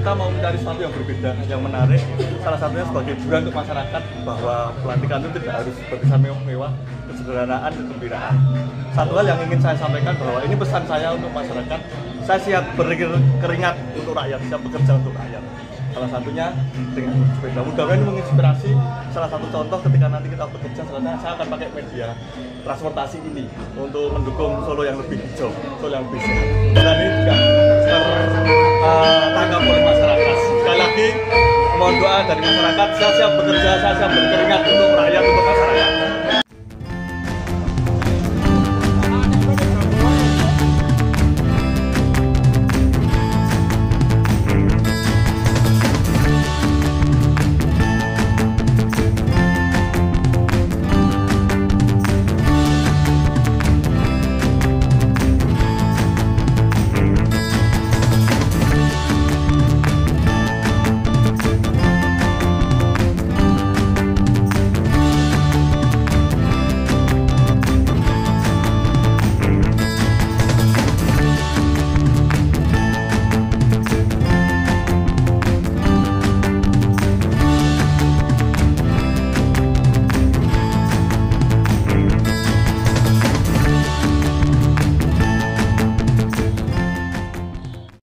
kita mau mencari sesuatu yang berbeda, yang menarik. Salah satunya sebagai hiburan untuk masyarakat bahwa pelantikan itu tidak harus berkesan mewah-mewah, kesederhanaan, kegembiraan. Satu hal yang ingin saya sampaikan bahwa ini pesan saya untuk masyarakat. Saya siap berkeringat untuk rakyat, siap bekerja untuk rakyat. Salah satunya dengan sepeda. Mudah-mudahan ini menginspirasi. Salah satu contoh ketika nanti kita bekerja, saya akan pakai media transportasi ini untuk mendukung Solo yang lebih hijau, Solo yang lebih sehat. Dan ini juga tertangkap oleh masyarakat. Sekali lagi, mohon doa dari masyarakat. Saya siap bekerja, saya siap berkeringat untuk rakyat, untuk masyarakat.